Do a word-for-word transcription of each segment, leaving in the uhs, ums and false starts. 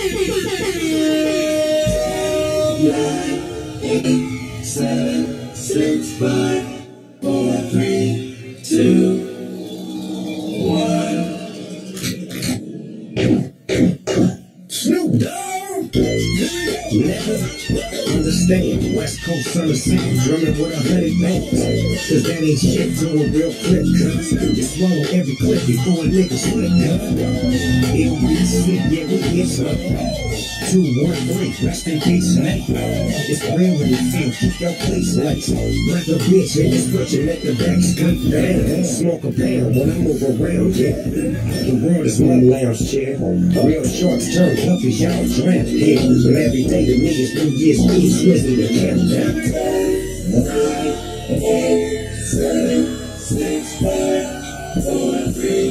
Nine, eight, seven, six, five, four, three, two, one. Snoop Dogg. Never understand West Coast summer sound drumming with a hundred bands. Cause that ain't shit to a real clip. You swallow every clip before a nigga slip. It be sick, yeah, we get some. Two, one, three, rest in peace, man. It's real when you feel, keep your place lights. Like a bitch in this butcher, let the back scoop down. Smoke a pound when I move around, yeah. The world is my lounge chair. Real shorts turn puppies, y'all drown here. But every day to me is New Year's Eve, Swizzy the countdown. Nine, eight, seven, six, five, four, three,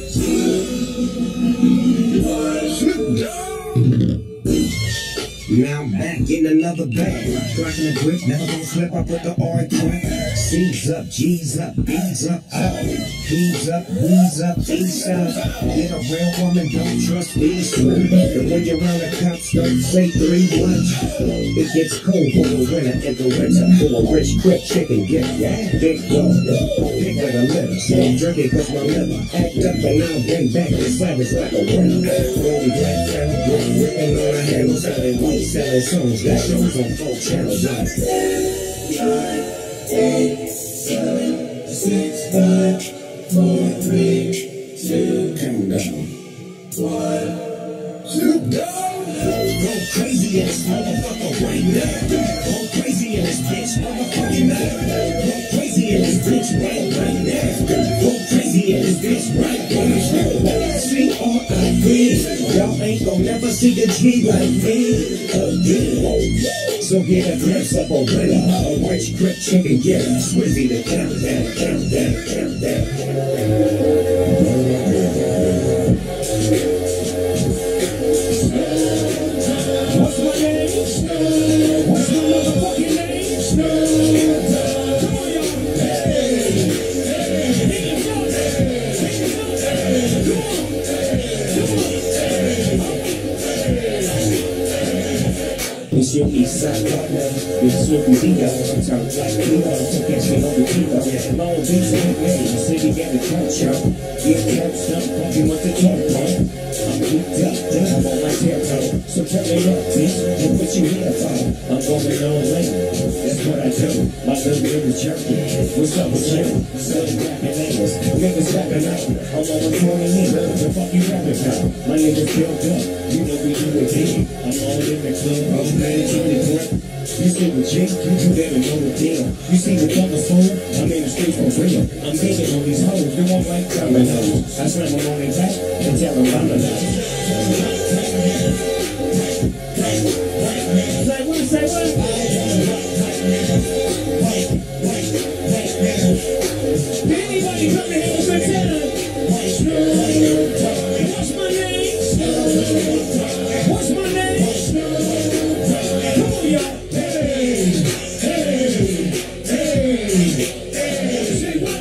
two, one. Snoop Dogg. Now I'm back in another bag. Cracking the grip, never gonna slip up with the R track. C's up, G's up, B's up, up. P's up, B's up, E's up. Get a real woman, don't trust these two. And when you're around the cops, don't say three once. It gets cold for the winter and the winter. For a rich, quick chicken gift, yeah. Big dog, pick with a liver. Stay drinking cause my liver act up and I'll bring back the savage like a winner. Rolling black town, ripping on the handles out and we selling songs, got shows on four channels. Nine, eight, seven, six, five, four, three, two, countdown. One, Snoop Dogg. Go crazy in this motherfucker right now. Go crazy in this bitch, motherfucking now. Go crazy in this bitch right, right now. Go crazy in this bitch right, right now. C R I V. Y'all ain't gon' never see a G like me again. So get a glimpse of a winner, a rich, quick chicken get Swizzy the countdown, countdown, countdown. What's my name? What's my motherfucking name? Snoop Dogg. Come on, y'all. Hey, hey, come on. It's your east side partner, it's Snoopy Dio. Sometimes like Kilo, to catch me on the kilo. Long Beach, the city got the culture. Get catched up, funky with the talk pump. I'm geeked up, I'm on my terror. So turn it up, bitch, and put your hands on. I'm going all late, that's what I do. My little bit is jerky. What's up with you? Selling rapping names, niggas rapping out. I'm on the corner here, the fuck you rapping about? My niggas built up, you know we do it here. I'm all in the club, I'm ready to the court. You see the chick, you better know the deal. You see the fucking fool, I'm in the streets for real. I'm digging on these hoes, they won't like dominoes. I slam them on their back and tell them I'm the night. Say what, say what? Did anybody come to have a good time? What's my name? What's my name? Come on, y'all. Hey, hey, hey, hey. Say what?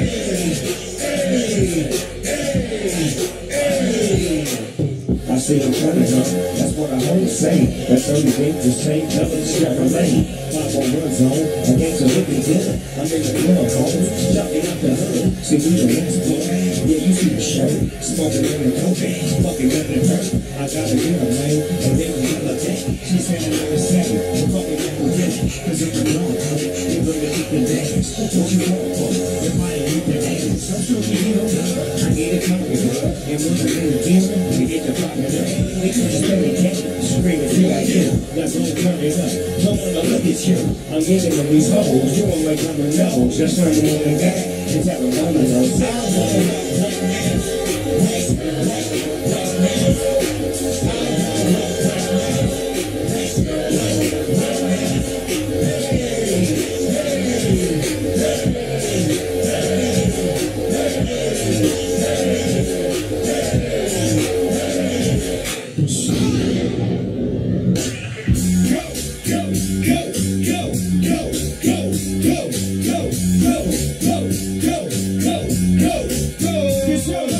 Hey, hey, hey, hey. I see them coming up, that's what I heard say. That thirty days the same color Chevrolet. Five on one zone, against a living dinner. I'm in the club, home, jumping up the hood. See we the last boy, yeah you see the show. Smoking in the cocaine, fucking up the hurt. I gotta get her, man, and then we have a day. She's standing on the second, and fucking up the dinner. Cause if you're wrong, you're gonna eat the dance. Don't you want for if I ain't eat the dance. I'm sure you know, I get it coming, and when I'm in the dinner, we get the pocket up. They can spend the cash, screaming till I get them. That's gonna turn it up. Don't wanna look at you. I'm giving them these hoes. You won't make them know. Just turn them on the back and tell them I'm the nose. Go, go, go, go, go, go, go.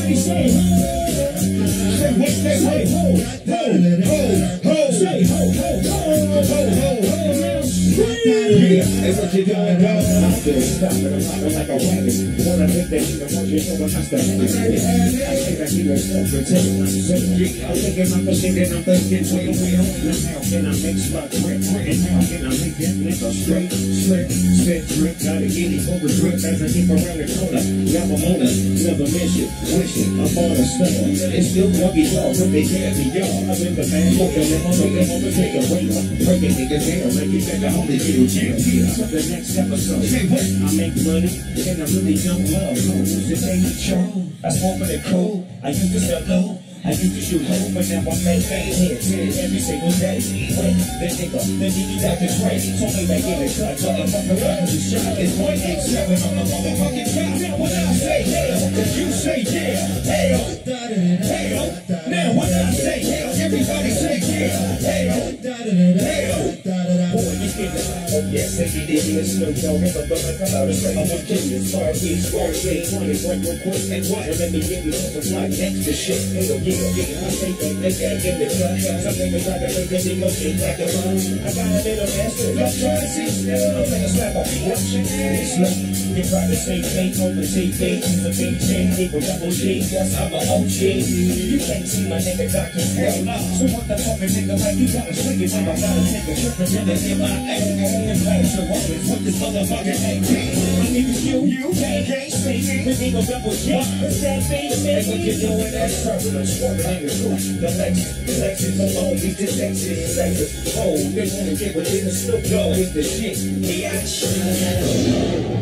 ho, say ho, ho, ho, ho, ho, ho. Yeah, that's what you're doing, dog. I'm still stopping, I'm rocking like a wagon. Wanna make that shit, I want you to know I start. I think I keep it up, protect myself. I'm thinking I'm thinking, I'm thinking, wait, wait, wait. How can I make spot quick, quick? How can I make that nigga straight, slick, set, drip? Gotta get it over drip as I keep around the corner. Never on it, never miss it, wish it, I'm on a star. It's still lucky dog, but they can't be y'all. I'm in the band, looking at my looking over, take a wait. Breaking niggas down, make you think I only get you jail. To the next episode, I make money, and I really don't love hoes. It ain't true, I smoke with it cool. I used to sell low, I used to shoot low, but now I make heads every single day. Wait, the nigga, the nigga got the trade. Told me back in the cut, motherfucker, I was shot. It's one eight seven on the motherfucking top. Now when I say hell, you say yeah, hell, hell. Now when I say hell, everybody say yeah, hell, hell. Boy, you get it. Oh yes, say you did this, no dog, never but I come out and say I'm a kid. Far east, far east, twenty, one, one, quick, and what? Let me give you the flight next to shit. It'll get it, get it. I say that they can't get the cut. Some niggas try to make it look shit like a fun. I got a little master, let's try to see. Never I'm gonna slap off. What shit is slow? You try to say fake on the T V. He's a big chin, equal double G. Yes, I'm a O G. You can't see my nigga Doctor Hell no. So what the fuck is nigga like? You gotta swing it, I gotta take a trip and then get my ass. And plans to roll it with this motherfucking A P. My niggas you, you can't, can't see me. The nigga double G. It's that thing, man. What you doing? That's turbulence. Swerving in the truth. The Lexus, the Lexus alone. These the Lexus, Lexus. Oh, they wanna get within the Snoop Dogg with the shit. Yeah.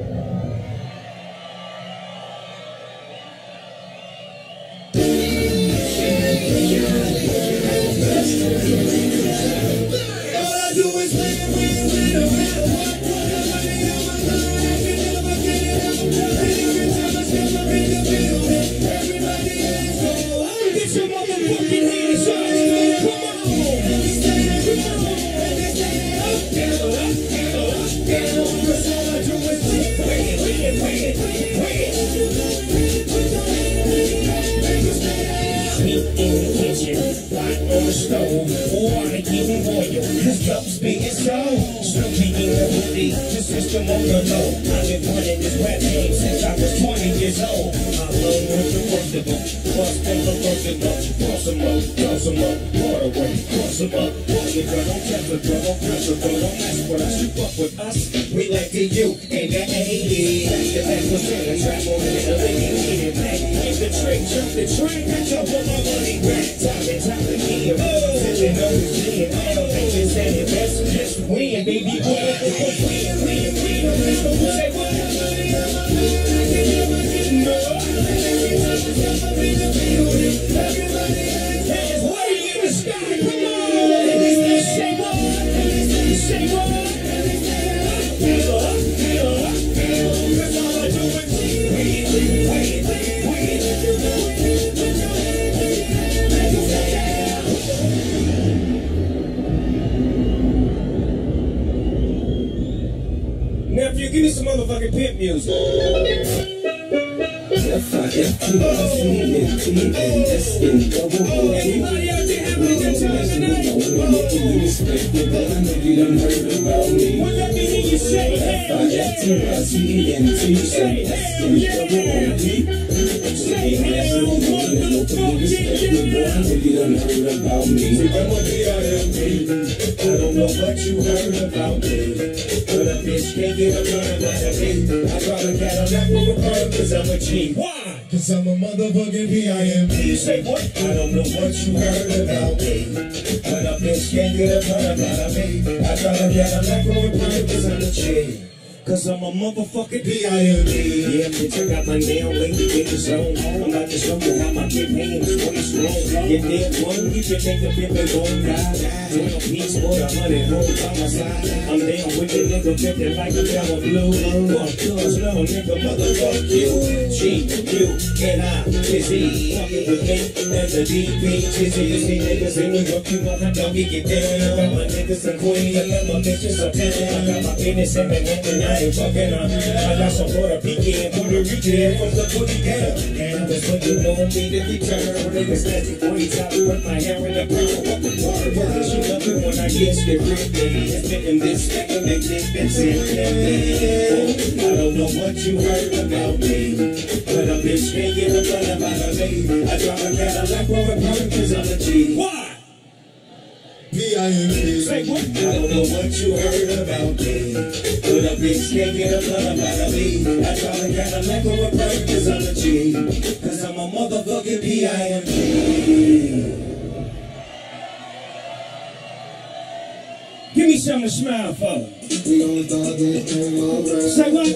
System on the low. I've been running this rap game since I was twenty years old. I love with the first of them. Bust them the first of them. Cross them up, cross them up, water away, cross them up. Pull your gun, don't catch the gun, don't press the gun, don't mess with us. You fuck with us, we like the U and the A. The back was in the trap on the middle, they can get it back. Get the trick, jump the train, jump on my money back. Time and time again, sitting on the gym. I don't think it's any best, just win, baby. Win, win, win, win. Say what? No. Hands way in the sky, come on. Say what? Say what? Feel up, feel up, feel up. That's all I do is win, win, win, win. Nephew, give me some motherfucking pimp music. F I F T I C N T and S N double O T. Anybody out there having a good time tonight? I know you done heard about me. Well, let me hear you say hell yeah. F I F T I C N T and S N double O T. Say hell motherfucking yeah. I know you done heard about me. I'm a B I M P. I don't know what you heard about me, but a bitch can't get a gun out of me. I drive a Cadillac with a gun cause I'm a G. Why? Cause I'm a motherfucking P I M P. You say what? I don't know what you heard about me, but a bitch can't get a gun out of me. I drive a Cadillac with a gun cause I'm a G. Cause I'm a motherfucking P I M P. Yeah, bitch, I got my nail lady in the zone. I'm about to show you how my big hand is way strong. Get dead one, you can make the pimp and go die. twelve piece, boy, a hundred hoes by my side. I'm down with the nigga pimpin' like a yellow blue. Fuck, cause no nigga, motherfuck you. G, U, N I, Tizzy. Fuckin' with me, that's a D P. Tizzy, you see niggas in New York, you want a doggy, get down. I got my niggas a queen, I got my bitches a ten. I got my penis in the ninety-nine. ain't fucking her. I got some Puerto Rican, Puerto Rican from the boogie down. And that's when you know me to return. Niggas nasty braids out with my hair in the brown. She love it when I get scared. Spitting this thing, they think it's in. I don't know what you heard about me, but a bitch can't get a blood about a me. I drive a Cadillac with a perk cause I'm a G. Why? P I N K. Say what? I don't know what you heard about me, but a bitch can't get a blood about me. I drive a Cadillac with a perk cause I'm a G. Cause I'm a motherfucking P I M G. Give me something to smile for. Say what?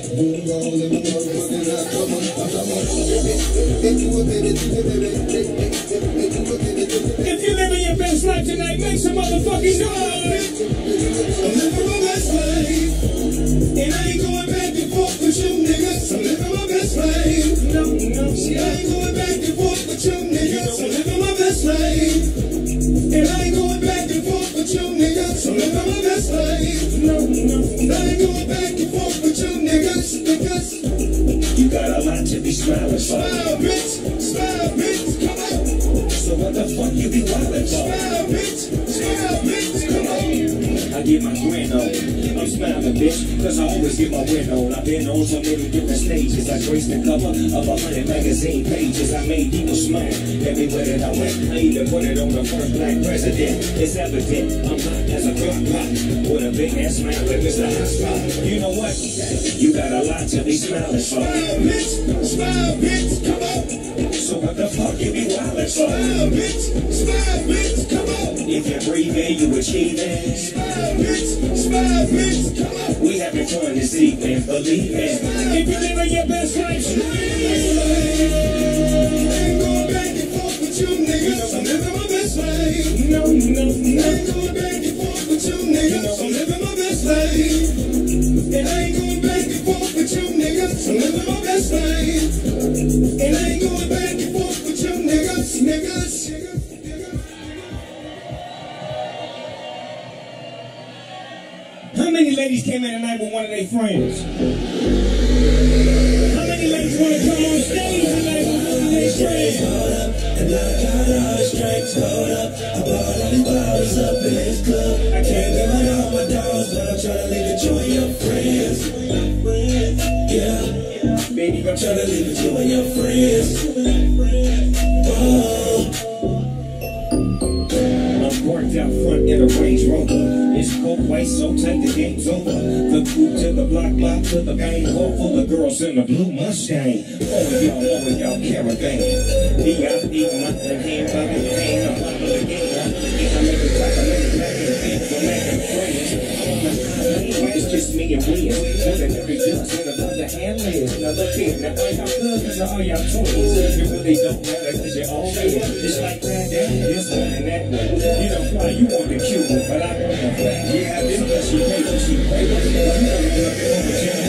If you're living your best life tonight, make some motherfucking noise. I'm living my best life, and I ain't going back and forth with you niggas. I'm living my best life. No, no, see, I ain't going back and forth with you niggas. I'm living my best life, and I ain't going back and forth with you niggas. I'm living my best life. No, no, I ain't going back and forth with you niggas because you got a lot to be smiling for. Smile, bitch. Smile, bitch. Come on. So what the fuck you be wildin' for? Smile, bitch. Smile, bitch. Come on. I get my grin on. I'm smiling, bitch, cause I always get my win on. I've been on so many different stages. I graced the cover of a hundred magazine pages. I made people smile everywhere that I went. I even put it on the first black president. It's evident I'm hot as a clock clock with a big ass smile like it's a hot spot. You know what? You got a lot to be smiling for. Smile, bitch. Smile, bitch. Come on. So what the fuck you be wildin' for? Smile, bitch. Smile, bitch. Come on. If you breathe in, you achieve it. Smile, bitch. Smile, bitch. Come on. We having fun this evening, believe it. Smile, if you living your best life, smile. I ain't going back and forth with you niggas. I'm living my best life. No, no, no. I ain't going back and forth with you niggas. I'm living my best life. And I ain't going back and forth with you niggas. I'm living my best life. And I ain't going back and forth with you niggas, niggas. How many ladies came in tonight with one of their friends? How many ladies want to come on stage tonight with one of their friends? Hold up, and I got all the strength. Hold up, I bought all these bottles up in this club. I can't give out all my dogs, but I'm trying to leave it you and your friends. Yeah, baby, I'm trying to leave it you and your friends. Oh. Worked out front in a Range Rover. It's cold white so tight the game's over. The coupe to the block, block to the bang. Hole full of girls in the blue Mustang. All of y'all, all of y'all caravan. D I E, nothing hand by the hand. I'm up with the game, I'm with the game. I make it clap, I make it clap, and it's for making friends. It's just me and William. With an every dust and above the hand lids. Now look here, now all y'all cousins are all y'all twins. You really don't matter cause you're all here. It's like that, that, this one and that one. You don't fly, you want the cute one, but I want the flat. Yeah, this one she pay, but she pay, but she pay. You know you're looking over Jimmy.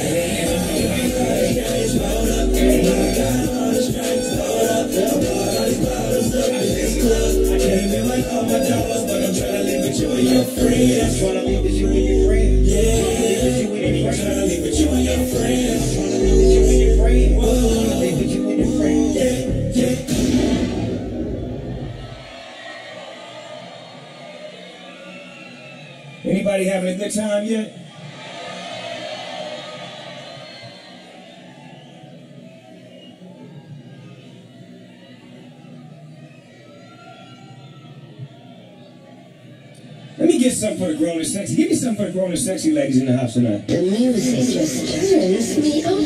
Hold up, and I got all the strength. Hold up, I bought all these bottles up in this club. I came in like all my dogs, but I'm trying to live with you and your friends. I'm trying to live with you and your friends. Yeah, I'm trying to live with you and your friends. I'm trying to live with you and your friends. I'm trying to live with you and your friends. Yeah, yeah. Anybody having a good time yet? Let me get something for the grown and sexy. Give me something for the grown and sexy ladies in the house tonight. The music just turns me on.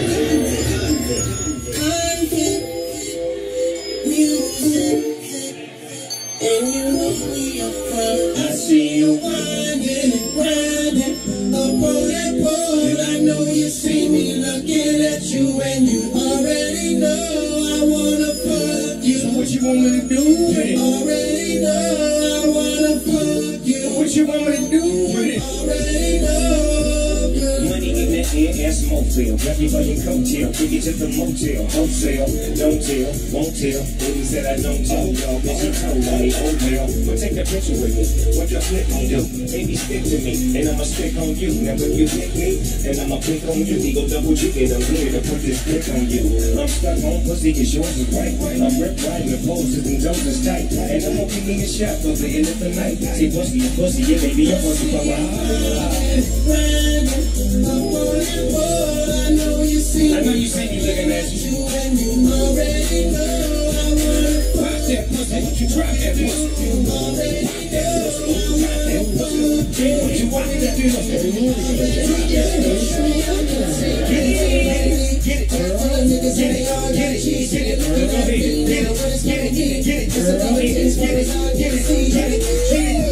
And you know we are from. I see you winding and grinding up on that pole. I know you see me looking at you, and you already know I wanna fuck you. So what you want me to do with it? Already know I wanna fuck you. So what you want me to do with it? Already know. Money in the air, ass motel. Grab you by your coattail, take you to the motel. Hotel, don't tell, won't tell. Baby said I don't tell y'all, bitch, she told me, oh well. But take a picture with me, what you flip me do? Baby, stick to me, and I'ma stick on you. Now when you pick me, and I'ma pick on you. We go double G it, I'm here to put this dick on you. I'm stuck on pussy, cause yours is right. I'm ripped right, and the poses and toes is tight. And I'm gonna give me a shot for the end of the night. See, pussy, pussy, yeah, baby, your pussy for my I know you see I know you see me looking at you. And you already know I wanna pop that pussy. You drop that pussy. You already know I wanna pop that pussy. What you want me to do? Drop that pussy. Get it, get it, get it, get it, get it, get it, get it, get it, get it, get it, get it, get it, get it, get it, get it.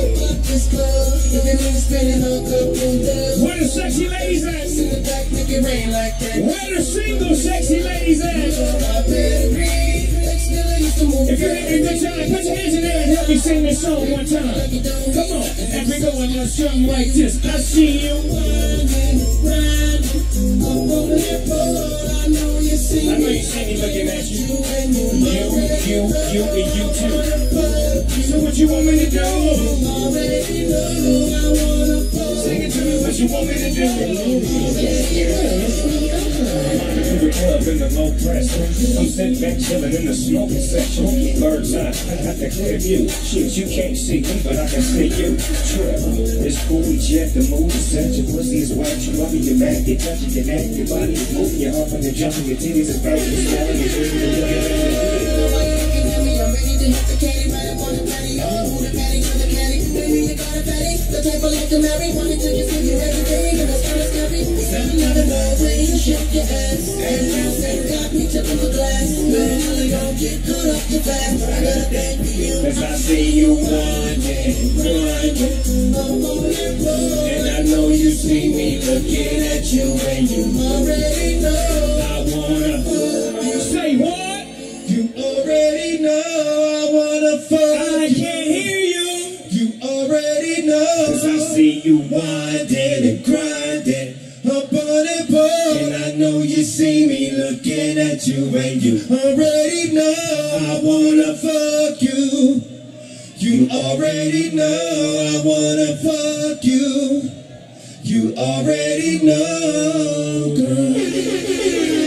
Where the sexy ladies at? Where the single sexy ladies at? If you're having a good time, put your hands in there and help me sing this song one time. Come on, and we go a little something like this. I see you. I know you see me looking at you. You, you, you, and you too. So what you want me to do? Sing it to me, what you want me to do? I'm the club in the low press. I'm sitting back chilling in the smoking section. Bird's eye, I got that clear view. Shit, you can't see me, but I can see you. Trip, it's cool, we jet, the mood is set. Your pussy is wet, you love it, your back, you touch it, your neck, your body is moving, your heart, and you're jumping, your titties is burning, you're smelling, you're drinking, you're looking at me. I'm ready to hit the caddy, right up on the patio. Move the patty to the caddy, baby, you got a fatty. The type of like to marry, wanna take you see you every day, and that's kinda scary. Another way you shake your ass, and now say got me tipping the glass. But really don't get caught up too fast. I got a bang for you, as I see you grinding, grinding. And I know you see me looking at you, and you already know I wanna fuck you. Say what? You already know I wanna fuck. I can't hear you. You already know. Cause I see you winding and grinding up on that pole. And I know you see me looking at you, and you already know I wanna fuck you. You already know I wanna fuck you. You already know, girl.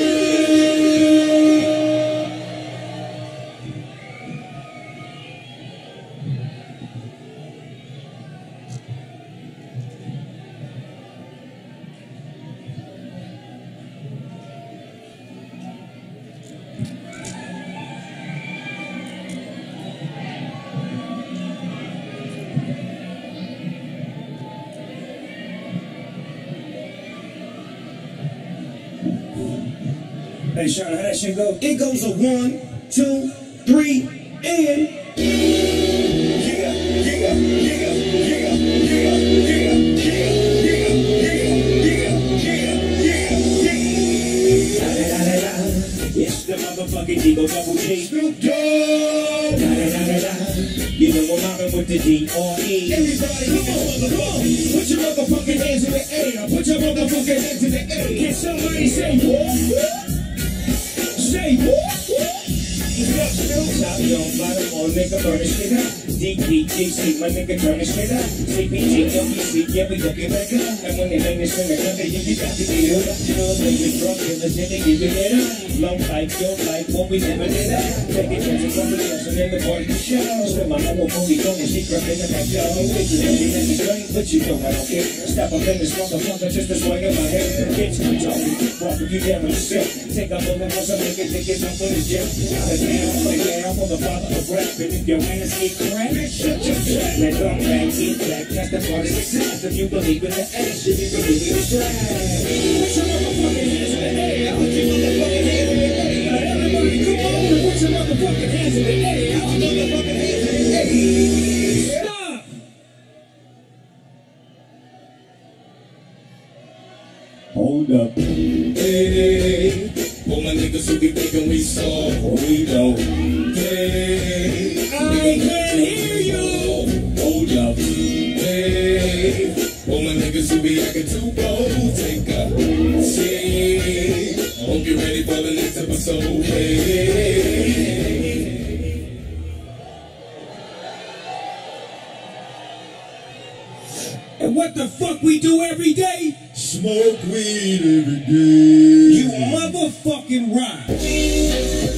Hey, Sean, how that shit go? It goes a one, two, three, and yeah, yeah, yeah, yeah, yeah, yeah, yeah, yeah, yeah, yeah, yeah. It's the motherfucking Eagle Double G. Snoop Dogg. You know I'm mobbing with the D R E. Everybody, come on, come on. Put your motherfucking hands in the air. Put your motherfucking hands in the air. Can somebody say what? Say what? Top down, bottom on, nigga, burn this shit up. D P G C, my nigga, turn this shit up. C P G, L B C, yeah, we gon' get back up. And when they make this in the country, you got to be hood up. You know, make it drunk, and legit, they giving it up. Long life, your life, when we living it up. Take it chances from the else, and then the party can show. Spend my whole booty going, she creeping in my jaw. I'm thinking, I'm getting this straight, but you know I don't care. Stop up in this motherfucker, just a swing in my head. Bitch, I'm talking, walk with you down in the cell. Take a bullet, once I make it, take it up in the gym. I'm like, yeah, I'm on the father of rap, and if your hands get cracked, shut your trap. Let them back, get back, that's the part of success. If you believe in the action, you believe in the strap. Put your motherfucking hands in the air. Put your motherfucking hands in the air. Everybody, come on, put your motherfucking hands in the air. Put your motherfucking hands in the air. Stop! Hold up. Hey, all my niggas who be thinking we soft, we don't. Hey, I can't hear you. Hold up. Hey, all my niggas who be acting too bold, take a seat. Hope you're ready for the next episode. Hey. And what the fuck we do every day? Smoke weed every day. You motherfucking right.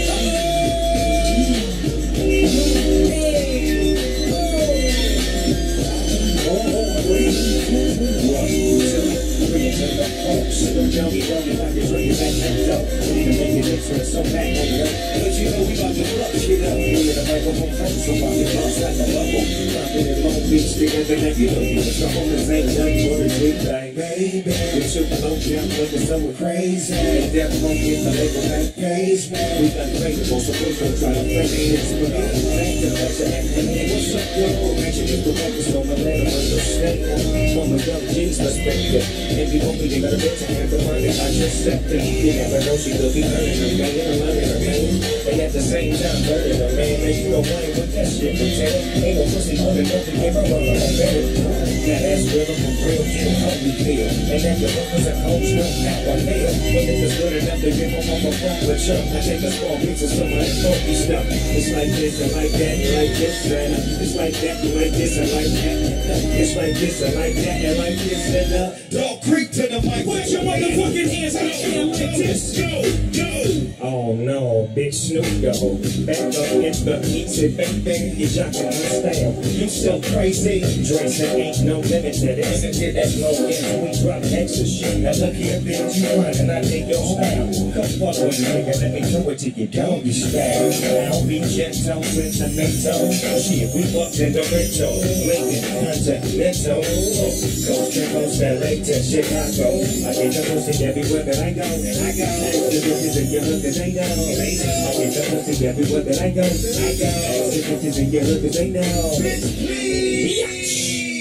So back on the but you know we about to fuck shit up. We in the microphone first, so while we lost like a bubble. Dropping in Long Beach, together like you know you was the homeless ain't nothing for the big thing, baby. You shook the low jump, but the sun was crazy. Death won't get the label back page, man. We got faithful, so please don't try to play this. But I thank you, that's an acting. What's up, yo? Action is the focus, so my let them understand. From the dumb G's perspective. And be hoping they got a bit to have the money. I just stepped in. You never know she could be hurting her, man. And at the same time, burning a man, man, you know playing with that shit, pretend. Ain't no pussy holding nothing, give her one of my better. Now that's real, from real, get how we feel. And that the hookers and hoes don't have a nail. But if it's good enough to give them off a phone with chump, I take a small piece of some of that funky stuff. It's like this and like that and like this, and it's like that and like this and like that. It's like this and like that and like this, and uh, Dog Creek to the mic. Put your motherfucking hands out there like this. Go, go. Oh no, big Snoop Dogg. Back up in the easy, baby, you jocking my style. You so crazy, dressing ain't no limit to this. As long as we drop extra shit. Now look here, bitch, you running, I take your style. Come fuck with me, nigga, let me do it till you don't be style. I'll be gentle, sentimental. Shit, we fucked in the rental. Lincoln, Continental. Coast to coast, L A to Chicago. I get the pussy everywhere that I go. I go. The bitches in your hood, they know. They know. I get the pussy everywhere that I go. I go. The bitches in your hood, they know. Bitch, please.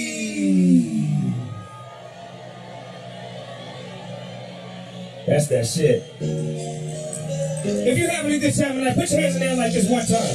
That's that shit. If you're having a good time tonight, put your hands in there like this one time.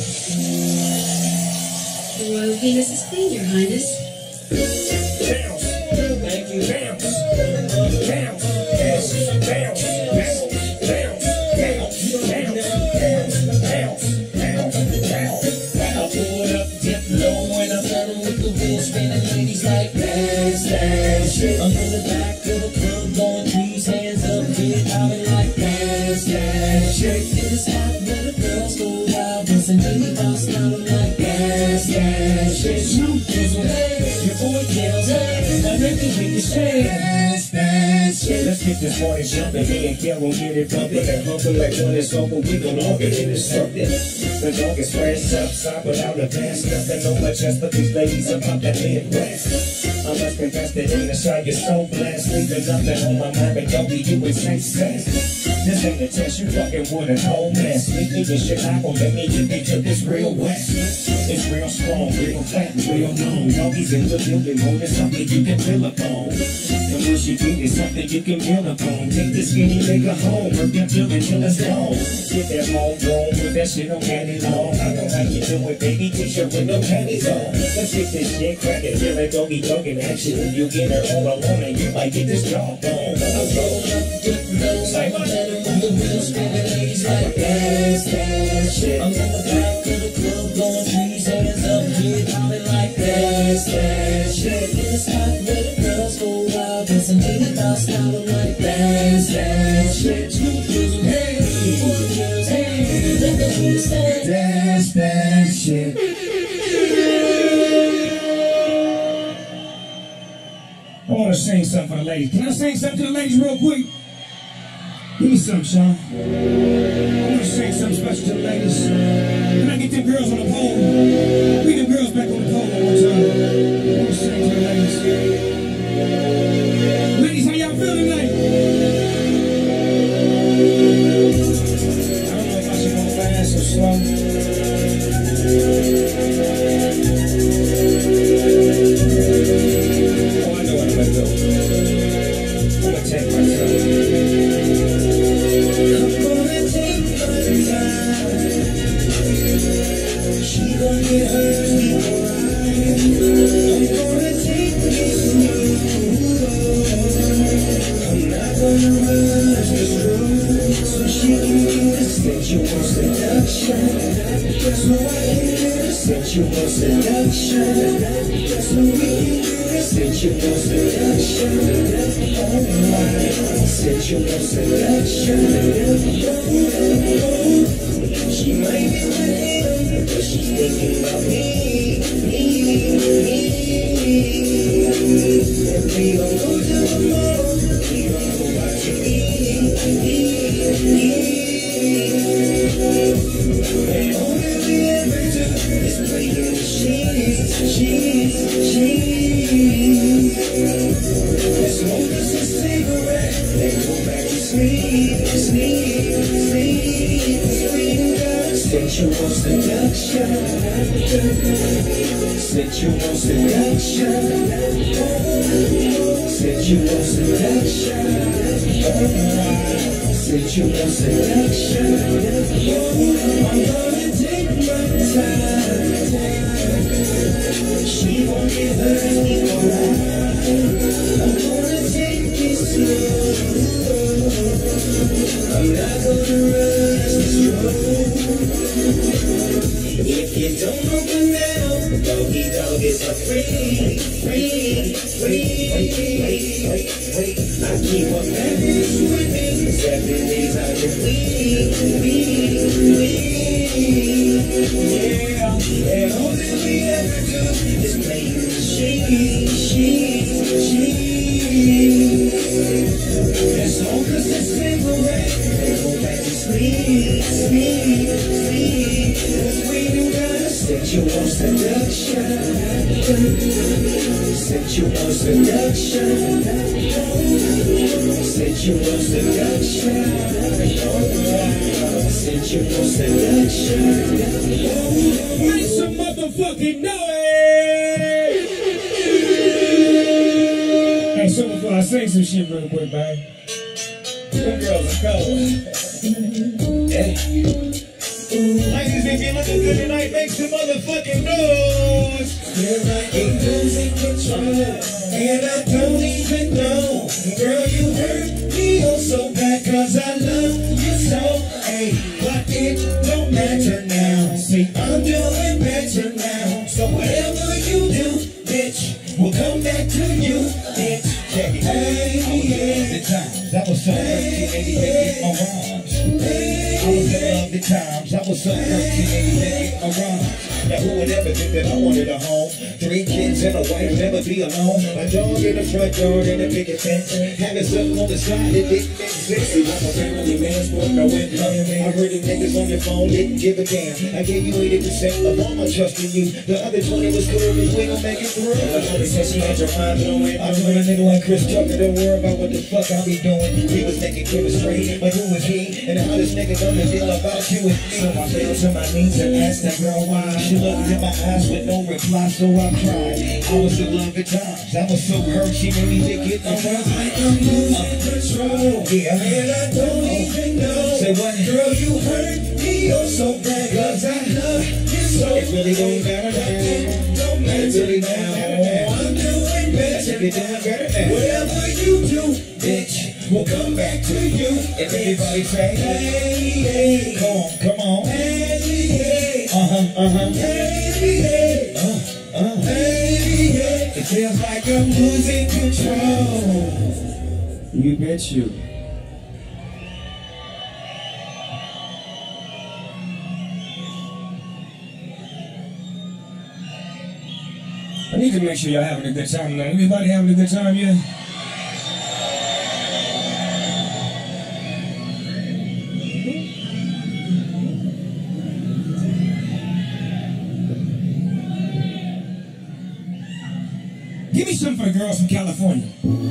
The Royal Venus is clean, Your Highness. Bounce. Thank you. Bounce. Bounce. Yes. Bounce. Bounce. Bounce. Bounce. Bounce. Bounce. Bounce. Bounce. I pull it up, dip low, and I'm flirting with the wheel spinning. Ladies like that's that shit. I'm in the back of the club, going trees, hands up, kid, hopping like that's that shit. It is hot where the girls go wild, dancing baby boss, smiling like that's that shit. Snoop is with hey, your boy kills hey, I make me make you say that's that shit. Let's get this party jumping, me and Kel will get it bumping and humping like when it's over, we gon' log it into something. The dog is fresh upside without a pass, nothing no much just but these ladies about that Midwest. I must confess that in the shot you're so blessed, leaving nothing on my mind but don't be you with success. This ain't a test, you fucking with a whole mess. Leave me in Chicago, let me get me to this real west. It's real strong, real fat, real long. Doggies in the building, more than something you can feel upon. And what you do is something you can build upon. Take this skinny nigga home, work that till until it's gone. Get that homegrown, put that shit on candy long. I know how you do it, baby, t-shirt with no panties on. Let's get this shit crackin', feel like doggy dog in action. You get her all alone and you might get this job done. I'm rolling up, getting low, like my letter on the wheel spinning. Ladies like that's that shit. I'm in the back of the club, blowing trees, hands up, kid, hopping like that's that shit. It's hot where the girls go wild, dancing baby boss, smiling like that's that shit. Snoop is with hey, boy kills hey, let the wheel stand. That's that shit. I want to sing something for the ladies. Can I sing something to the ladies real quick? Give me something, Sean. I want to sing something special to the ladies. Can I get them girls on the pole? Bring them girls back on the pole one more time. I want to sing to the ladies. Ladies, how y'all feel tonight? I don't know if I should go fast or slow. I'm not gonna rush this room. Sensual seduction, sensual seduction, sensual seduction. She might be with him, but she's thinking about me, me, me. And we gon' go to the mall, we gon' go watch T V. And all that we ever do is play in the sheets, sheets, sheets. Smoke us a cigarette, then go back to sleep, sleep, sleep, sleep. Sensual seduction, sensual seduction, sensual seduction, sensual seduction. I'm gonna take my time. She won't get hurt anymore. I'm gonna take it slow. I'm not gonna rush this road. If you don't open now, doggy dog is a free, free, free, free, free. I keep a package with me, seven days out of the week, week, week. Yeah, and all that we ever do is play in the sheets, sheets, sheets. And smoke us a cigarette, and go back to sleep, sleep, sleep. Cause we do got sensual seduction, sensual seduction, sensual seduction, sensual seduction. Make some motherfucking noise! Hey, so before I say some shit real quick, man. Them girls are cold. Hey. Ladies, if you're looking good tonight, make some motherfucking noise. Feel like it losing control, and I don't even know. Girl, you hurt me oh so bad, cause I love you so. Hey, but it don't matter now. See, I'm doing better now. So whatever you do, bitch, will come back to you, bitch. Check it. Hey, yeah. The times I was so hurt, you made my rhymes. I was in love the times I was so hurt, you made my rhymes. Now who would ever think that I wanted a home? Three kids and a wife, never be alone. A dog in the front yard and a picket fence. Having something on the side that didn't exist. See, I'm a family man, sport, no income. I heard the niggas on your phone didn't give a damn. I gave you eighty percent of all my trust in you. The other twenty was clear, we gon' make it through. I only said she had your mind on it. I was with a nigga like Chris Tucker, don't worry about what the fuck I be doing. We was making chemistry, but who was he? And how this nigga gonna deal about you and me? So I fell to my knees and asked that girl why. She looked in my eyes with no reply, so I cried. I was in love at times, I was so hurt, she made me think it was like I'm losing control. Yeah, and I don't even know. Say what? Girl, you hurt me oh so bad, cause I love you so. It really don't matter now. Don't matter really matter now. I'm doing better. You're doing better now. Whatever you do, bitch, will come back to you. And everybody say, hey, hey, come on, come on. Hey, hey, uh-huh, uh-huh. Hey, hey, uh, uh, hey, hey. It feels like I'm losing control. You bet you. I need to make sure y'all having a good time tonight. Everybody having a good time, yeah? Give me something for the girls from California.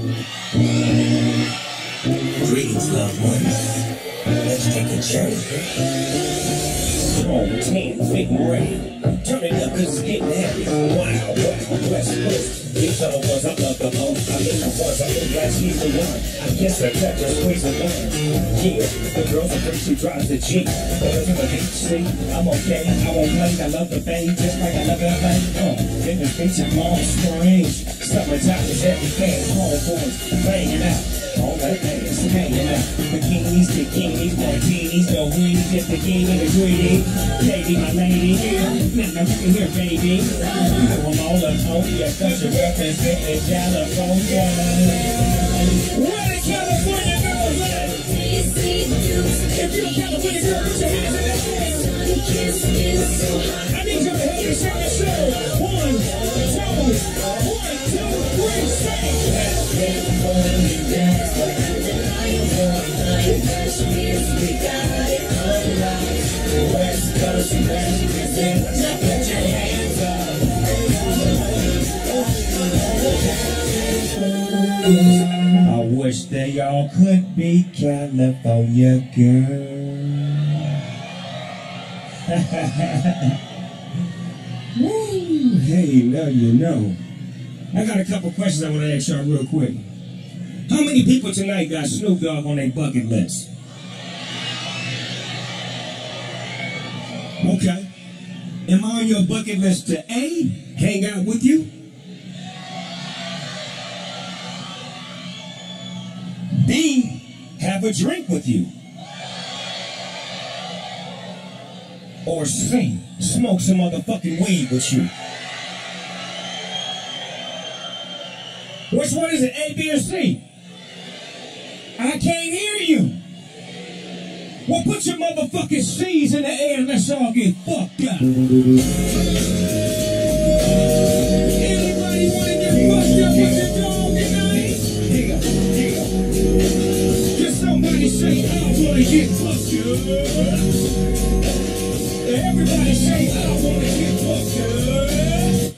Greetings, loved ones. Let's take a journey. Come on, ten, big rain. Turn it up, cause it's getting heavy. Wow, wow, west coast. These are the ones I love the most. I live the ones I live last year the one. I guess I kept her squeeze the one. Yeah, the girls are think she drives the Jeep. But I'm in the beach, see, I'm okay. I won't play, I love the bay, just like I love L A. Uh, in the beach in Palm Springs. Summertime is everything. Homeboys banging out. All that ass hanging out. Bikinis, bikinis, martinis, no weenies, just bikini, the greedy. Lady, my lady, now you can hear, baby. I'm all up on ya, cause you're representing California. Where the California girls at? If you're California girl, put your hands in the air. I need you to help me sing the show. One, two, one, two, three, sing. We got it all right. West Coast, West Coast, now put your hands up. I wish they all could be California girls. Woo! Hey, now you know. I got a couple questions I want to ask y'all real quick. How many people tonight got Snoop Dogg on their bucket list? Okay. Am I on your bucket list to A, hang out with you? B, have a drink with you? Or C, smoke some motherfucking weed with you? Which one is it, A, B, or C? I can't hear you. Well, put your motherfucking C's in the air and let's all get fucked up. Anybody want to get fucked up with your dog tonight? Yeah, yeah. Can somebody say, I want to get fucked up? Everybody say, I want to get fucked up.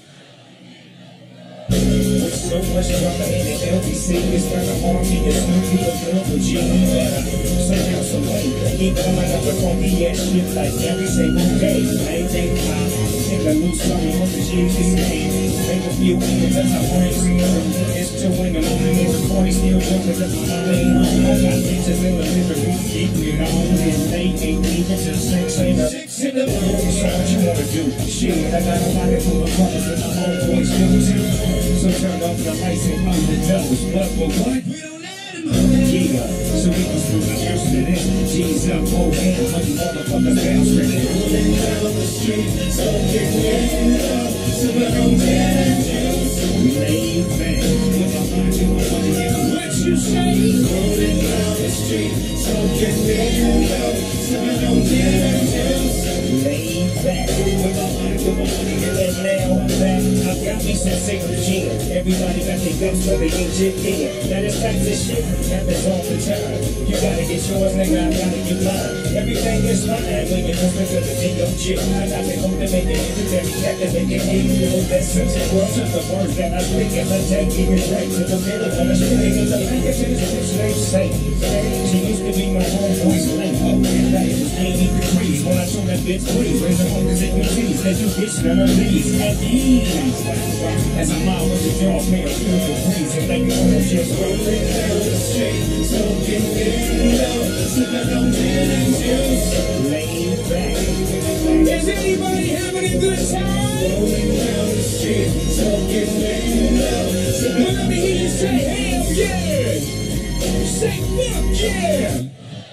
So much drama in the L B C, it's kind of hard to get Snoopy a girl with you. So now, so late, keep coming up with funky ass shit like every single day. Maintain time, take a loose summer with the G C name. Make a few wins, that's how friends know. It's two in the morning, and the party still jumping up on my way home. I got bitches in the living room, keeping it on. And they ain't even till six in the six in the morning. So what you wanna do? Shit, I got a lot of cool brothers and the homeboys still too. So turn off the lights and close the doors. But for what? We don't let him out. Yeah, so we can screw the house to this. G's up, oh man, but you motherfuckers bounce with it. Rolling down the street, so get lit up. So we don't get juice. Lay back, with my mind to what you say. Rolling down the street, so get lit up. So we don't get juice. Lay back, with my mind to what you get nail back. I've got me some sacred gin. Everybody got their guns, but they ain't shit in. Now this type of shit happens all the time. You gotta get yours, nigga, I gotta get mine. Everything is fine when you're hoping for the big up shit. I got the hope to make it necessary, captivate your ego. That's such a world of the words that I speak and I take it right to the middle of the street. Cause the language is a bitch they say. She used to be my homeboy's lane. Oh, and that it was eighty degrees when I told that bitch, please raise the focus in your cheese. Cause you bitch none of these at ease. As a mile with the jaw, pay a beautiful breeze. And like you wanna just rolling down the street. So get lit up, sipping on gin and juice. Lay back. Is anybody having a good time? Rolling down the street, so get lit up. Well, let me hear you say, hell yeah! Say fuck yeah!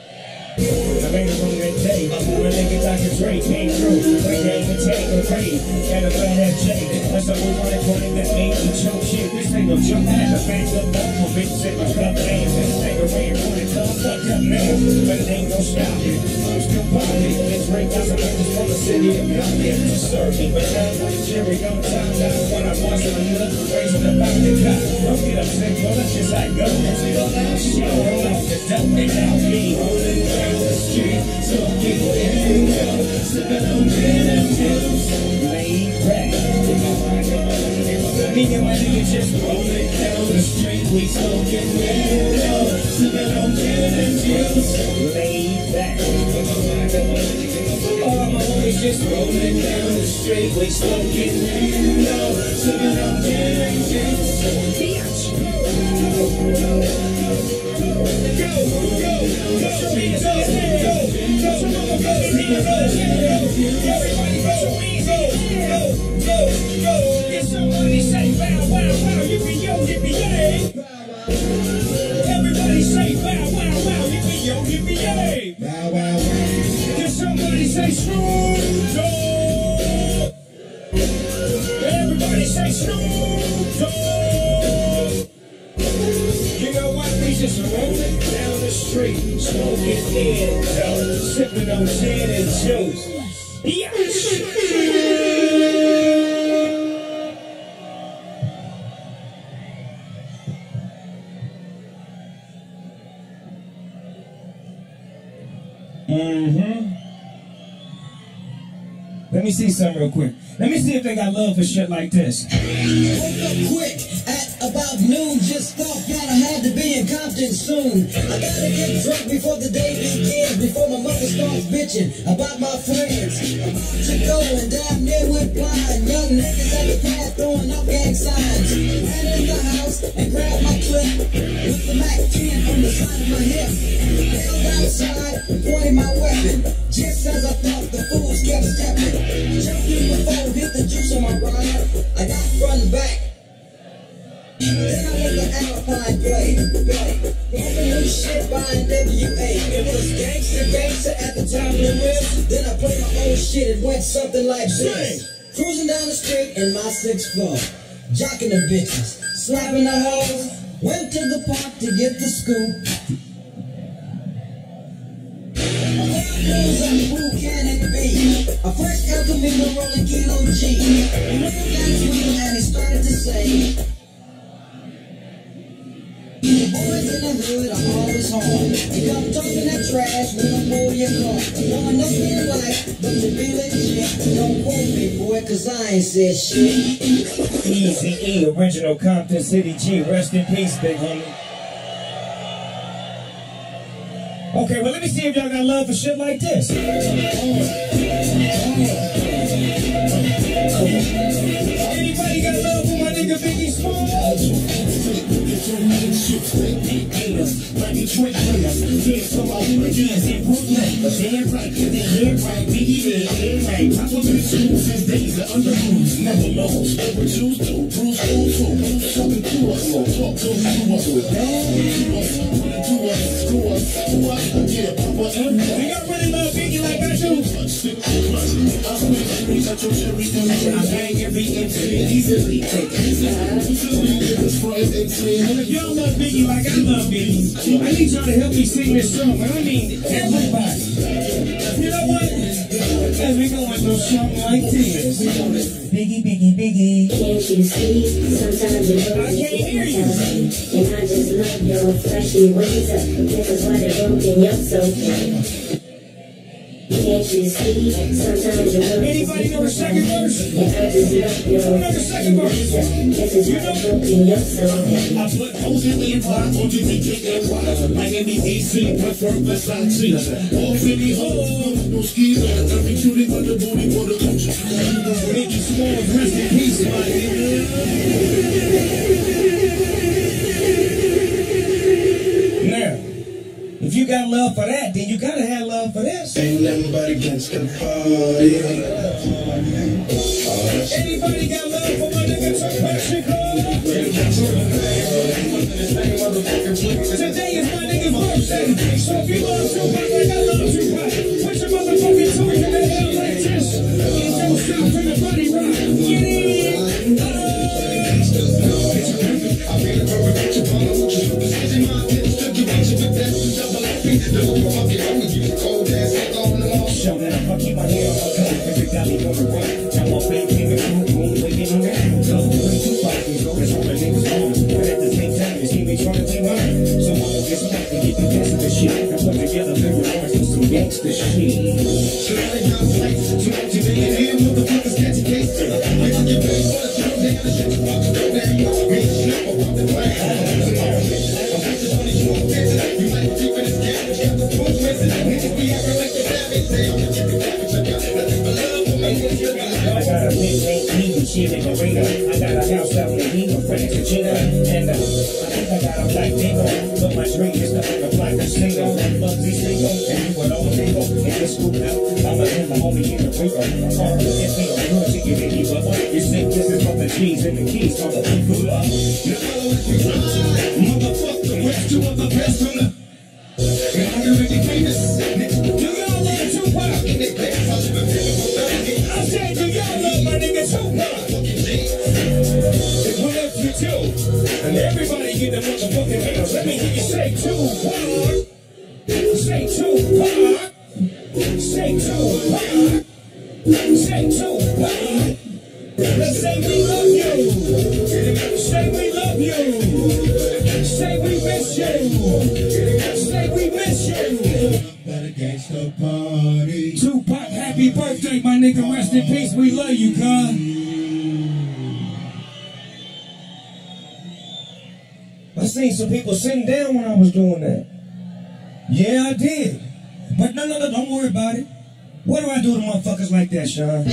I made it on that day, when a nigga Doctor Dre came through. We gave a take a pain, and a fat ass J. That's a whole lot of coin that made me choke shit. This ain't no joke, I had to back up multiple bitches in my cup hands. And take away and put it up, fuck up now. But it ain't no stopping, I'm still popping. This ring got some niggas from the city of Compton to serve me. But now with Jerry on top down, when I was in the middle, raising about the cop. Don't get upset, well that's just how it goes. Shit, roll out the dope, and now me rolling down the street. So get lit up, sipping on gin and juice. Lay back, with my mind on me and my nigga just rolling down the street. We smoking lit up, sipping on gin and juice. Lay back, with my mind on me. All my homies just rolling down the street. We smoking lit up, sipping on gin and juice. Bitch. Go, go, go, everybody go, go, go, go, go. Get somebody say, wow, wow, wow, you Everybody say Snoop Dogg. You know what? We just rolling down the street, smoking in, sipping on gin and juice. Yes. Mm-hmm. Let me see something real quick. Let me see if they got love for shit like this. Woke up quick at about noon. Just thought that I had to be in Compton soon. I gotta get drunk before the day begins, before my mother starts bitching about my friends. I'm about to go and damn near went blind. Young niggas at the path throwing up gang signs. Ran in the house and grabbed my clip with the Mac ten on the side of my hip. Held outside and pointed my weapon. Just as I thought, the fools kept stepping. Jumped in the phone, hit the juice on my ride. I got front and back. Then I let the Alpine play. Bumping new shit by N W A. It was gangster, gangster at the time of the whip. Then I played my own shit. It went something like this. Cruising down the street in my sixth floor. Jocking the bitches, slapping the hoes. Went to the park to get the scoop. Who can it be? A fresh El Camino rolling Kilo G. He looked at his wheel and he started to say, the boys in the hood are always home. You come talking that trash when I pull your car. Wanna know me in life, but to be legit, don't quote me, boy, cause I ain't said shit. Easy E, original Compton City G. Rest in peace, big homie. Okay, well, let me see if y'all got love for shit like this. Anybody got love for my nigga Biggie Smalls? Like Detroit players, yeah, so I win against in Brooklyn. But they're right, cause they're here right, Biggie there, they're right. Pop up in the school since days of under rules, never lost. Over Jews, though, Bruce, old folk, something to us, so talk to us, to us, with that, to us, to us, screw us, to us, yeah, Papa, and do y'all really love Biggie like I do? Stick to clutch, I swing, I got your cherry, I bang every inch, easily, take it easy. And if y'all love Biggie like I love Biggie, I need y'all to help me sing this song. And I mean everybody. You know what? As we go into something like this. Biggie, Biggie, Biggie. Can't you see? Sometimes you know you can't tell me. And I just love your flashy ways up. This is why they're broken, you're so fake. Can't you see? Sometimes you know anybody know the second verse? And I just love your know the second verse? This is why they're broken, you're so fake. I put O's in the block on G T K and Y. Miami, D C, prefer Versace. All Philly, oh, no skis on. Every shooting on the booty for the country. Biggie Smalls, rest in peace, my nigga. Now, if you got love for that, then you gotta have love for this. Ain't nothing but against the party. Anybody got love for my nigga Tupac Today is my nigga's birthday, so if you love Tupac like I love Tupac, put your motherfucking tongue in the hell like this. It don't stop for the body rock. Get it? I made a perfect picture for you. Just in my head, took you out with that double F. Double fucking homie, you cold ass, take on the law. Show that I keep my hair on my coat, every galley on the road. Jump off back, keep it cool, boom, waiting on that. So, when two pockets, go, that's all the niggas on. But at the same time, you see me trying to take mine. So, I'm gonna get some back and get the best of the shit. I put together lyric bars and some gangster shit. So, I got flights, so I just ain't here, motherfuckers catch a case. I can get paid for the show, they got a shit to fuck, go down. Me, snap, I'm on the plane. I'm just on these short dances. You might be for this game, but you got the food missing. Niggas be acting like the savage. Say, I'm gonna keep it down, but you got nothing but love for me. I got a big name, me, shit in the arena. I got a house out in the Lima, France and China. And uh, I think I got a black bingo. But my dream is to make a black casino. Bugsy single, and you would all single. In the school now, I'm a him, homie in the Rico. Hard to get me, I'm good to get in you. But you think this is from the G's and the keys from the people up. You follow if you ride. Motherfucker, where's two of the best from the... And I'm really famous. Do y'all love Tupac? I said, do y'all love my nigga Tupac? me too. And everybody get the motherfucking hands. Let me hear you say too hard. Say too hard. Say too hard. Say too hard. Let's say we love you. Say we love you. Say we miss you. Say we miss you. Gangsta party. Tupac, happy birthday, my nigga. Rest in peace. We love you, God. I seen some people sitting down when I was doing that. Yeah, I did. But no, no, no, don't worry about it. What do I do to motherfuckers like that, Sean?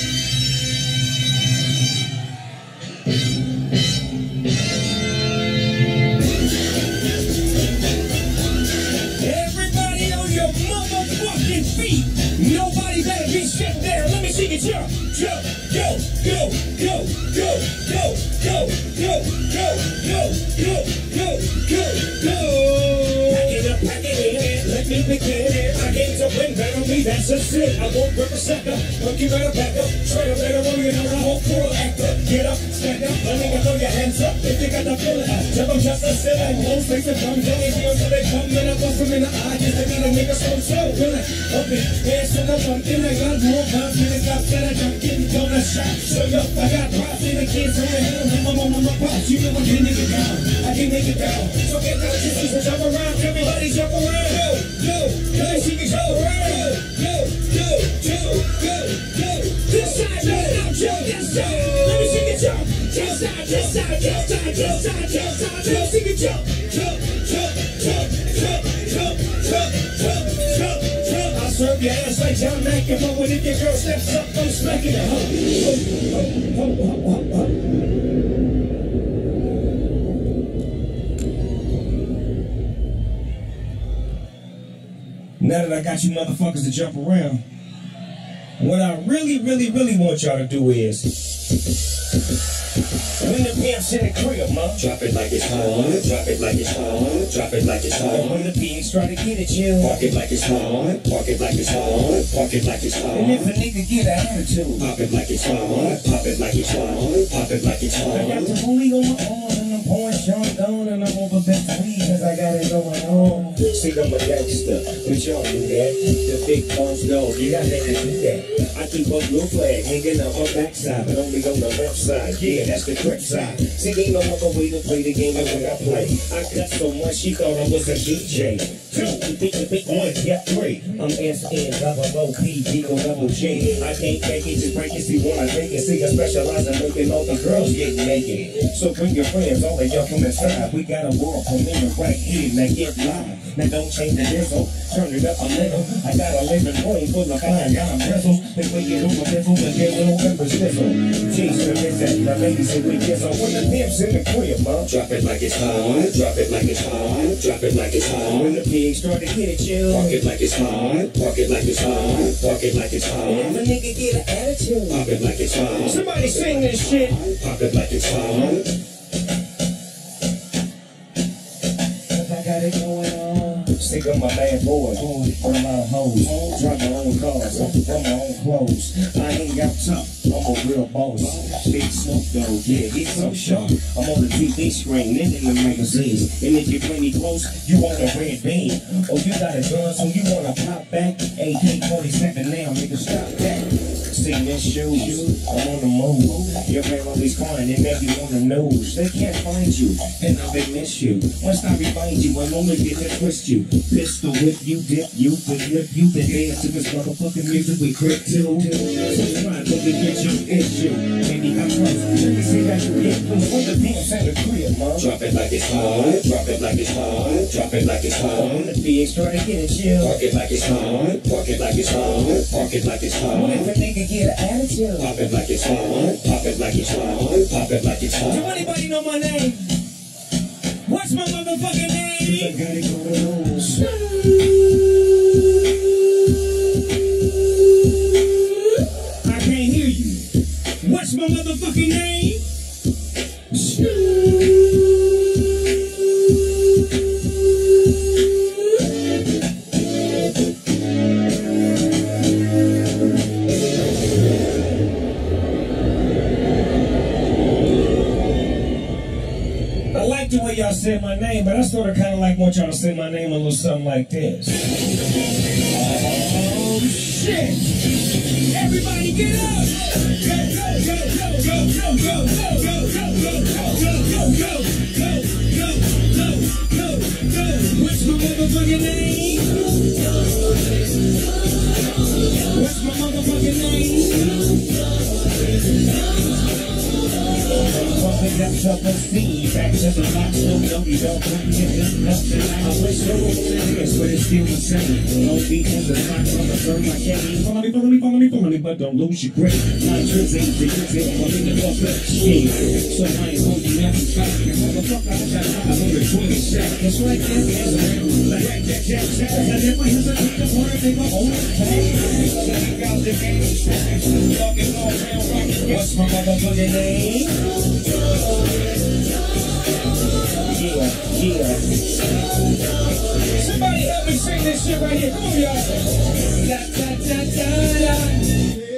Everybody on your motherfucking feet. Nobody better be sitting there. Let me see you jump, jump, go, go, go, go, go, go, go, go, go, go, go, go, go. Pack it up, pack it in. Let me begin it. I came to win, better me, that's a sin. I won't rip a second. Don't you better back up. Try to better roll, you know the whole crew act up. Get up, stand up, let me throw your hands up. If you got the feeling, tell them just a sit and won't face it from down. Until they come in, I bust them in the eye. Just to get a nigga so so feeling. Okay, dancing up, I'm in, I got more confidence. Got better, I'm getting on a shot. So yo, I got props in the kids on the hill. I'm on my pops, you know I can't make it down. I can't make it down. So get down, just listen, jump around. Everybody jump around. Go, go, go, see me jump around. Go, go, go, go, go. This side, no, now jump this side. Let me see you jump. This side, this side, this side, this side, this side. Let me see you jump. Jump, jump, jump, jump, jump, jump, jump, jump, jump. I'll serve your ass like John McEnroe. When if your girl steps up, I'm smacking her. Ho, ho, ho, ho, ho, ho. Now that I got you motherfuckers to jump around, what I really, really, really want y'all to do is, when the pimp's in the crib, ma, drop it like it's hard, drop it like it's hard, drop it like it's hard. When the pigs try to get at you, park it like it's hard, park it like it's hard, park it like it's hard. And if a nigga get an attitude, pop it like it's hard, pop it like it's hard, pop it like it's hard. I got the bully on my arm and I'm pouring Sean down and I'm over that weed cause I got it going on. See, I'm a gangster, but y'all do that. The big boss dog, you gotta let me do that. I keep up your flag hanging on my backside, but only on the left side. Yeah, that's the correct side. See, ain't no other way to play the game than when I play. I cut so much, she thought I was a D J. Two, big, big, one, yeah, three. I'm S N, double O, P, G, O, double J. I can't take it, just break it, see what I take it. See, I specialize in making all the girls get naked. So bring your friends, all of y'all come inside. We got a world premiere right here, now get live. Now don't change the diesel, turn it up a little. I got a living room full of fine dime bristles. They way it over piffle, but get little pepper stizzle. Jeez, look at that, the ladies say we kiss. So when the pimp's in the crib, ma, drop it like it's hard, drop it like it's hard, drop it like it's hard. When the pigs start to get at you, park it like it's hard, park it like it's hard, park it like it's hard. If a nigga get an attitude, pop it like it's hard. Somebody sing this shit, pop it like it's hard. I got it going on. Stick up my bad boy, on my hoes, drive my own cars, run my own clothes. I ain't got tough, I'm a real boss. Big Snoop Dogg, yeah, he's so sharp. I'm on the T V screen and in the magazines. And if you're plenty close, you want a red beam. Oh, you got a gun, so you wanna pop back? A K forty-seven now, nigga, stop that. See this shoes, I'm on the move. Your family's crying and maybe on the news. They can't find you, and now they miss you. Once I remind you, I'm only get to twist you. Pistol whip you, dip you, flip you. Been dance to this motherfucking music we crip too. So try to get your issue. Maybe I'm close. Let me see that you get loose. When the pants at the crib, mom. Drop it like it's hard. Drop it like it's hard. Drop it like it's hard. When the pigs try to get at you, park it like it's hard. Park it like it's hard. Park it like it's hard. What if a nigga get an attitude? Pop it like it's hard. Pop it like it's hard. Pop it like it's hard. Do anybody know my name? What's my motherfucking name? I got it going on. I can't hear you. What's my motherfucking name? the way y'all said my name, but I sort of kind of like want y'all to say my name a little something like this. Oh, shit. Everybody get up. Go, go, go, go, go, go, go, go, go, go, go, go, go, go, go, go, go, go. What's my motherfucking name? What's my motherfucking name? Fucking up to the sea, back to the box, no, no, you don't put me in nothing. I wish there was this, but it's still the same. No beat in the box, on the turn my cane. Follow me, follow me, follow me, follow me, but don't lose your grip. Nine trips, eight digits, eight, I'm in the fuck up, shit. So I ain't holding nothing back. Motherfucker, I got time, I'm gonna twenty shot. It's like that, it's around, like that, that, that, that. I never hesitate to want to make my own time. Check out the game, fucking all around, rockin'. What's my motherfucking name? Yeah, yeah. Somebody help me sing this shit right here. Come on, y'all. Da, da, da, da, da.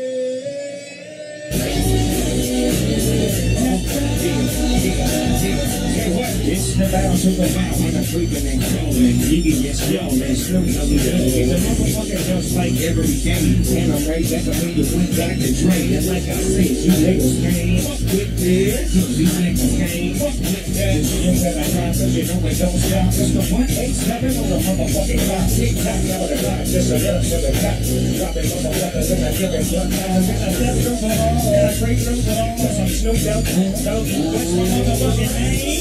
It's the battle to the bow when I'm creeping and crawling. Jiggy, yes, y'all, man, Snoop, no, we don't. It's a motherfucker just like every game. And I'm right back up when you went back to drain. And like I said, you niggas came. Fuck with this. You niggas came. Fuck with that. You better try, cause you know it don't stop. It's the one eight seven on the motherfucking clock. Tick tock, now the clock, just a little to the top. Dropping motherfuckers and I give it one time. And I step through it all. And I straight through it all. Cause I'm Snoop Dogg. What's my motherfucking name?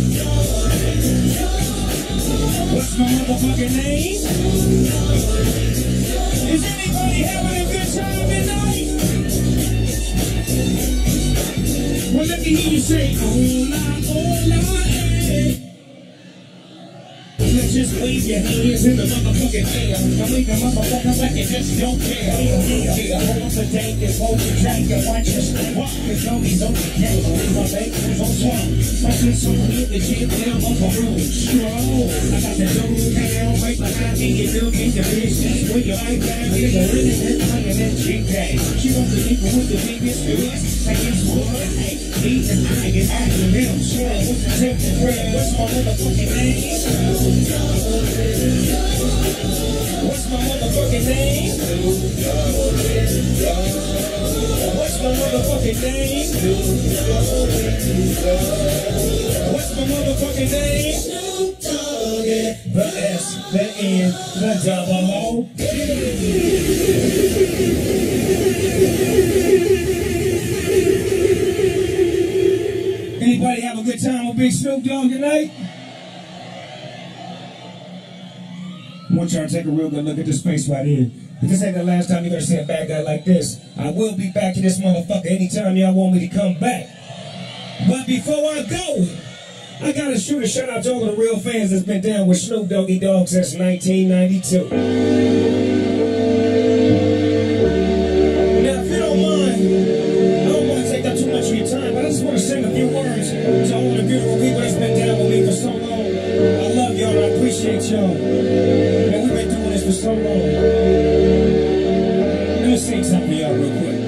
What's my motherfucking name? Is anybody having a good time tonight? Well, let me hear you say, hola, hola, eh. Let's just wave your hands in the motherfucking air. And wave the motherfuckers like you just don't care. Yeah, hold on to dank and hold your drink and watch us walk. Cause nobody's on the game. My bank is on swamp. My shit's on hit the gym down on the road. Stroll. I got the dough down right behind me. You do get the business. Where you like that? Nigga, really, that's playing that G-K. She wants to equal with the biggest fist. I guess what? Hey, me and I get after them. Sure, what's the tip to bread? What's my motherfucking name? What's my motherfucking name? What's my motherfucking name? What's my motherfucking name? Snoop Dogg. The S, the N, the double O. Anybody have a good time with Big Snoop Dogg tonight? I want y'all to take a real good look at this face right here. If this ain't the last time you're gonna see a bad guy like this, I will be back to this motherfucker anytime y'all want me to come back. But before I go, I gotta shoot a shout out to all of the real fans that's been down with Snoop Doggy Dogg since nineteen ninety-two. Now, if you don't mind, I don't want to take up too much of your time, but I just want to sing a few words to all of the beautiful people that's been down with me for so long. I love y'all and I appreciate y'all. For so long. Let me sing something for y'all real quick.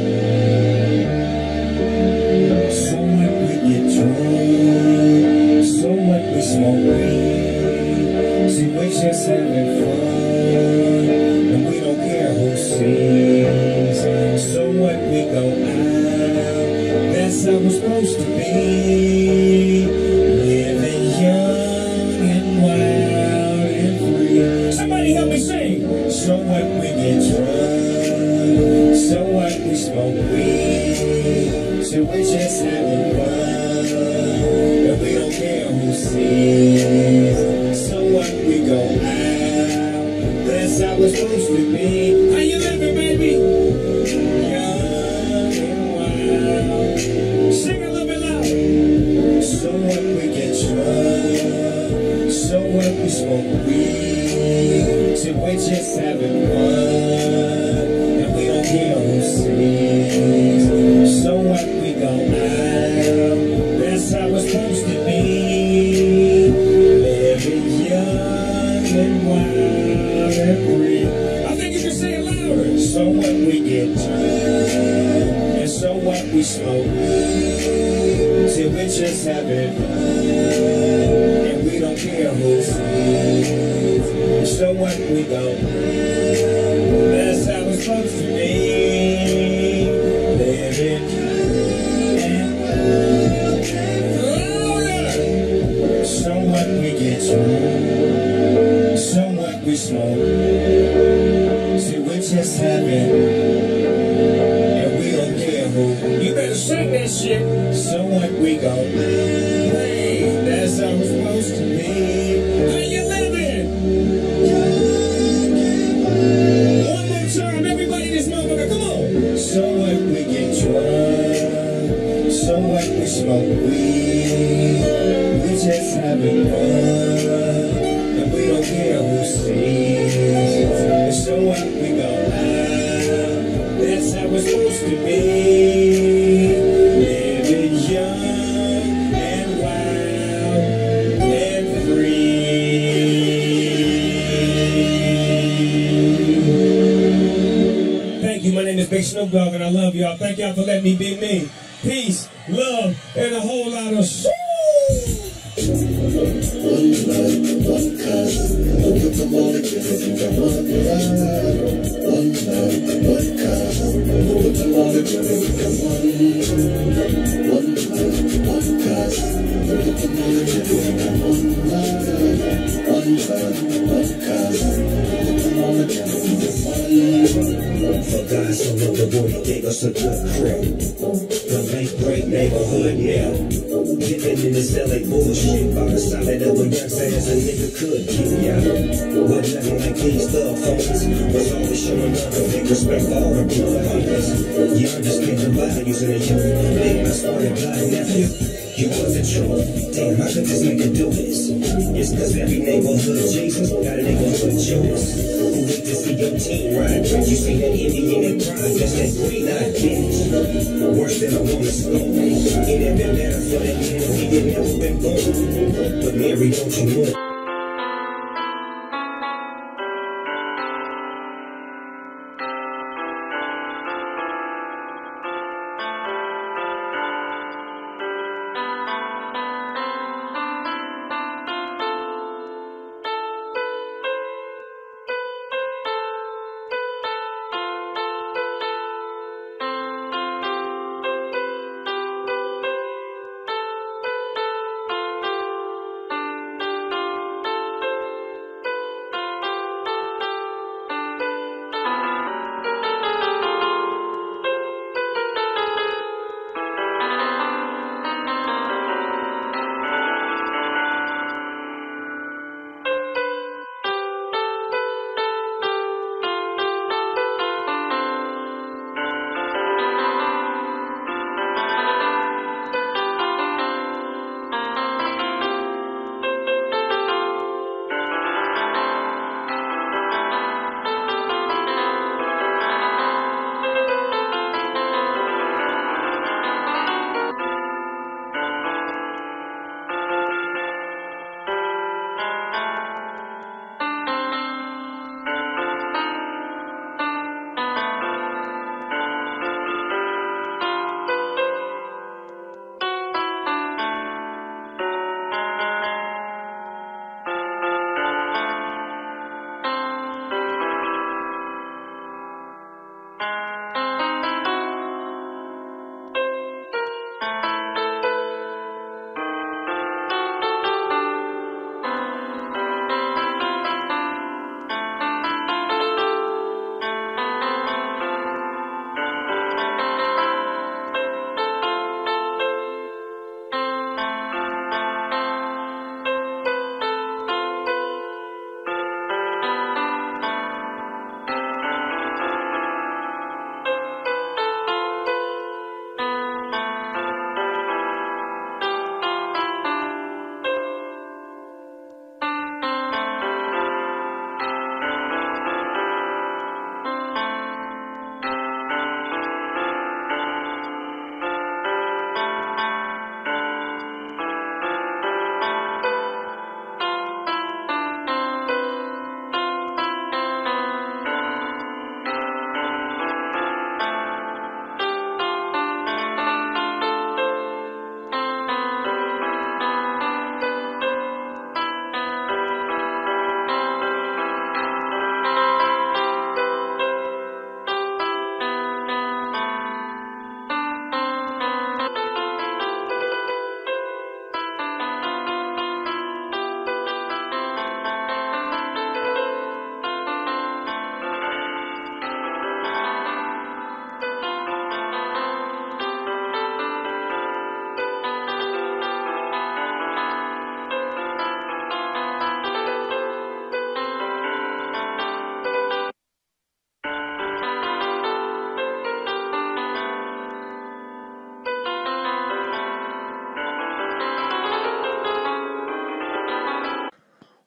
So what we get drunk, so what we smoke weed. See, we just having fun, and we don't care who sees. So what we go out, that's how we're supposed to be. Living young and wild and free. Somebody help me sing. So what we get drunk, so what we smoke weed, so we just having fun, and we don't care who sees. So what we go out, that's how we're supposed to be. How you living, baby? Young and wild. Sing a little bit louder. So what we get drunk, so what we smoke weed, so we just having fun, and we don't care who sees. So what we go out, that's how we're supposed to be. Living young and wild and free. I think you can say it louder. So what we get drunk, and so what we smoke, till we just having fun. don't care who sees. So what we go, that's how it's supposed to be. Living and louder. So what we get drunk, so what we smoke. See, we just have it, and we don't care who. You better sing that shit. So what we go, hey, that's how it's supposed to be. How you living? One more time, everybody, this motherfucker, come on. So what we get drunk, so what we smoke weed, we just having fun, and we don't care who sees. So what we go out, that's how it's supposed to be. Living young and wild and free. Thank you. My name is Big Snoop Dogg, and I love y'all. Thank y'all for letting me be me. Peace, love, and a whole lot of shit. One blood, one cuz, don't put them all together, you got one blood. One blood, one cuz, don't put them all together, you got one. One blood, one cuz, don't put them all together, you got one blood. One blood, one cuz, don't put them all together, you got one. For God so loved the world, he gave us a good crib. The late great neighborhood, yeah. Living in this L A bullshit, about as solid of a youngster as a nigga could get, yeah. But nothing like these thug phones was always showing love and big respect for all the blood hunters. You understand the values in a youth. Man, I started blind nephew. You wasn't sure. Damn, how could this nigga do this? It's cause every neighborhood Jesus got a neighborhood Judas. Who hate to see your team ride. You see that Indian and pride, just that green-eyed bitch. Worse than I wanna smoke. It ain't been better for that man if he had never been born. But Mary, don't you know?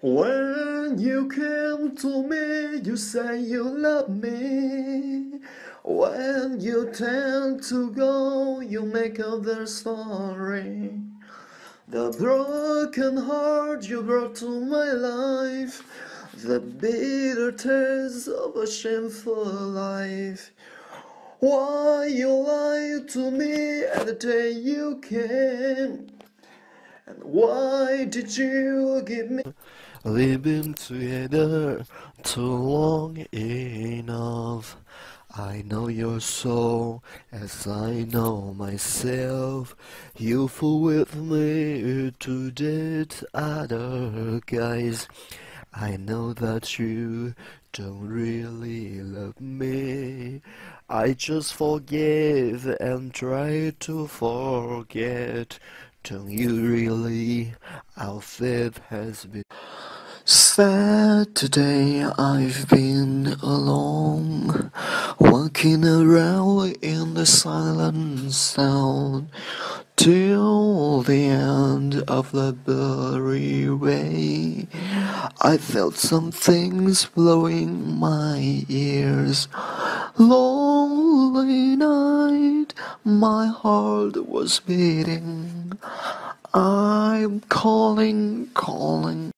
When you came to me, you say you love me. When you tend to go, you make up their story. The broken heart you brought to my life, the bitter taste of a shameful life. Why you lied to me at the day you came? And why did you give me? We've been together too long enough. I know your soul as I know myself. You fool with me to date other guys. I know that you don't really love me. I just forgive and try to forget. Don't you really? Our faith has been sad today. I've been alone, walking around in the silent sound till the end of the blurry way. I felt some things blowing my ears. Lonely night, my heart was beating. I'm calling, calling.